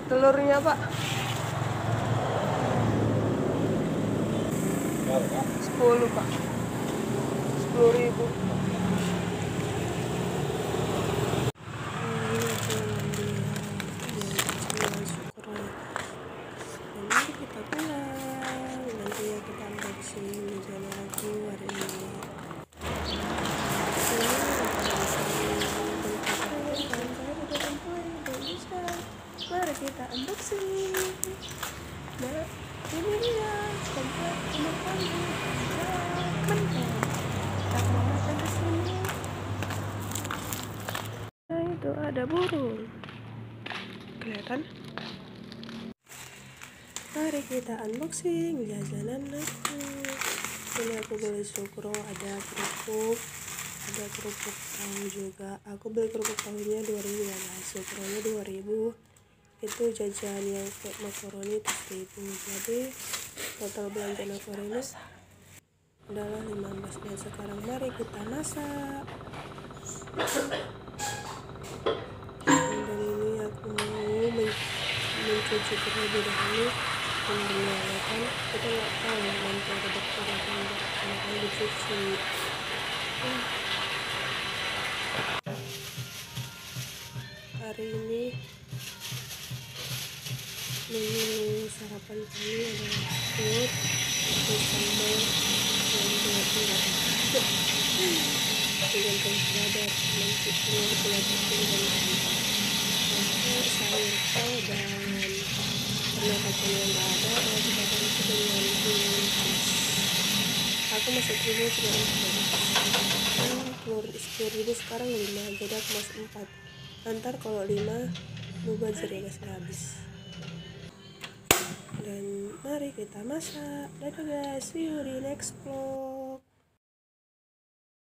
telurnya Pak? 10 Pak, 10.000. Nanti kita pulang, nanti ya kita unboxing jajan aku hari ini. Mari kita unboxing. Nah, ini dia komplek rumah kami. Mantap. Kita mau makan di sini. Nah, itu ada burung. Kelihatan? Mari kita unboxing jajanan aku. Ini aku beli sukro, ada kerupuk tahu juga. Aku beli kerupuk tahunya 2.000 ya guys, sukronya 2.000. Itu jajan yang kayak makaroni 3.000. Jadi total belanja aku hari ini adalah 15. Dan sekarang mari kita masak. Dan ini aku mau mencuci terlebih dahulu. Kan kita nggak tahu nanti ada dokter atau enggak, makanya dicuci. Hari ini menu sarapan kami adalah telur sambal yang bulat-bulat dengan pencabar, nasi telur bulat-bulat dan sayur kol dan karena kacang yang nggak ada, kita ganti dengan panas. Aku masuk dulu sekarang telur 10.000 sekarang 5, jadi aku masuk 4. Ntar kalau 5 mubazir ya guys, habis. Dan mari kita masak. Dadah guys, see you di next vlog.